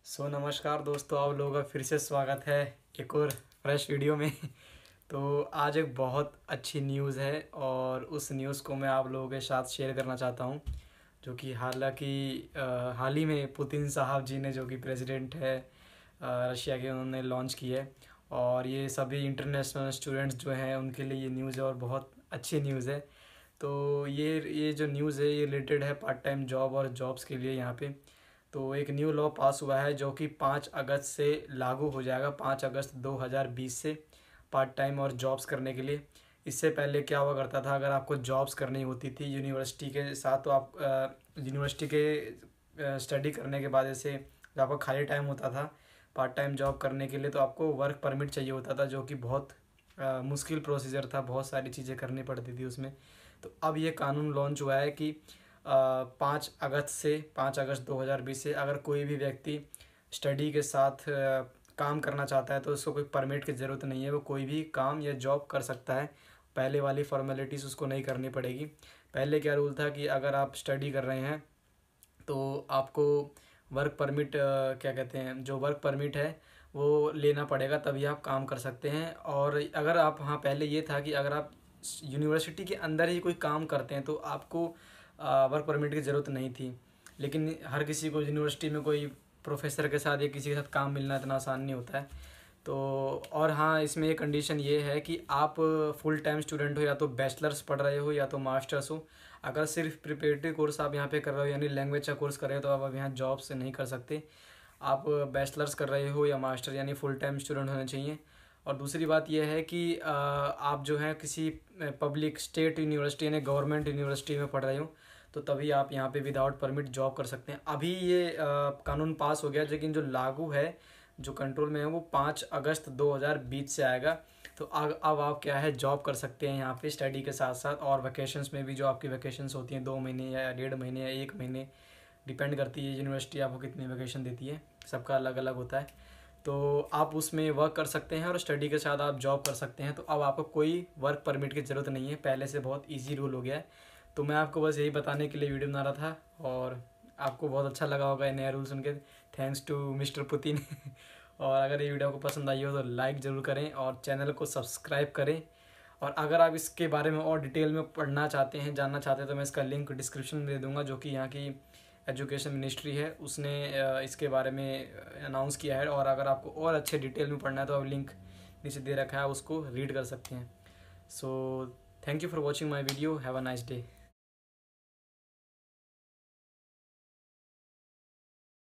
नमस्कार दोस्तों, आप लोगों का फिर से स्वागत है एक और फ्रेश वीडियो में। तो आज एक बहुत अच्छी न्यूज़ है और उस न्यूज़ को मैं आप लोगों के साथ शेयर करना चाहता हूँ। जो कि हाल ही में पुतिन साहब जी ने, जो कि प्रेसिडेंट है रशिया के, उन्होंने लॉन्च की है। और ये सभी इंटरनेशनल स्टूडेंट्स जो हैं उनके लिए ये न्यूज़ है और बहुत अच्छी न्यूज़ है। तो ये जो न्यूज़ है ये रिलेटेड है पार्ट टाइम जॉब और जॉब्स के लिए यहाँ पे। तो एक न्यू लॉ पास हुआ है जो कि 5 अगस्त से लागू हो जाएगा, 5 अगस्त 2020 से, पार्ट टाइम और जॉब्स करने के लिए। इससे पहले क्या हुआ करता था, अगर आपको जॉब्स करनी होती थी यूनिवर्सिटी के साथ, तो आप यूनिवर्सिटी के स्टडी करने के बाद जैसे जब आपका खाली टाइम होता था पार्ट टाइम जॉब करने के लिए, तो आपको वर्क परमिट चाहिए होता था, जो कि बहुत मुश्किल प्रोसीजर था, बहुत सारी चीज़ें करनी पड़ती थी उसमें। तो अब ये कानून लॉन्च हुआ है कि 5 अगस्त 2020 से अगर कोई भी व्यक्ति स्टडी के साथ काम करना चाहता है तो उसको कोई परमिट की ज़रूरत नहीं है, वो कोई भी काम या जॉब कर सकता है। पहले वाली फॉर्मेलिटीज़ उसको नहीं करनी पड़ेगी। पहले क्या रूल था कि अगर आप स्टडी कर रहे हैं तो आपको वर्क परमिट, क्या कहते हैं, जो वर्क परमिट है वो लेना पड़ेगा, तभी आप काम कर सकते हैं। और अगर आप, हाँ, पहले ये था कि अगर आप यूनिवर्सिटी के अंदर ही कोई काम करते हैं तो आपको वर्क परमिट की ज़रूरत नहीं थी। लेकिन हर किसी को यूनिवर्सिटी में कोई प्रोफेसर के साथ या किसी के साथ काम मिलना इतना आसान नहीं होता है। तो और हाँ, इसमें एक कंडीशन ये है कि आप फुल टाइम स्टूडेंट हो, या तो बैचलर्स पढ़ रहे हो या तो मास्टर्स हो। अगर सिर्फ प्रिपरेटरी कोर्स आप यहाँ पे कर रहे हो, यानी लैंग्वेज का कोर्स कर रहे हो, तो आप अब यहाँ जॉब से नहीं कर सकते। आप बैचलर्स कर रहे हो या मास्टर, यानी फुल टाइम स्टूडेंट होने चाहिए। और दूसरी बात यह है कि आप जो है किसी पब्लिक स्टेट यूनिवर्सिटी यानी गवर्नमेंट यूनिवर्सिटी में पढ़ रहे हो, तो तभी आप यहाँ पे विदाउट परमिट जॉब कर सकते हैं। अभी ये कानून पास हो गया, लेकिन जो लागू है, जो कंट्रोल में है, वो 5 अगस्त 2020 से आएगा। तो अब आप क्या है, जॉब कर सकते हैं यहाँ पे स्टडी के साथ साथ। और वैकेशंस में भी, जो आपकी वैकेशंस होती हैं 2 महीने या 1.5 महीने या 1 महीने, डिपेंड करती है यूनिवर्सिटी आपको कितनी वैकेशन देती है, सबका अलग अलग होता है। तो आप उसमें वर्क कर सकते हैं और स्टडी के साथ आप जॉब कर सकते हैं। तो अब आपको कोई वर्क परमिट की ज़रूरत नहीं है, पहले से बहुत ईजी रूल हो गया है। तो मैं आपको बस यही बताने के लिए वीडियो बना रहा था, और आपको बहुत अच्छा लगा होगा ये नया रूल सुन के। Thanks to mister Putin. और अगर ये वीडियो आपको पसंद आई हो तो लाइक ज़रूर करें और चैनल को सब्सक्राइब करें। और अगर आप इसके बारे में और डिटेल में पढ़ना चाहते हैं, जानना चाहते हैं, तो मैं इसका लिंक डिस्क्रिप्शन में दे दूँगा, जो कि यहाँ की एजुकेशन मिनिस्ट्री है, उसने इसके बारे में अनाउंस किया है। और अगर आपको और अच्छे डिटेल में पढ़ना है तो आप लिंक नीचे दे रखा है, उसको रीड कर सकते हैं। So thank you for watching my video. Have a nice day.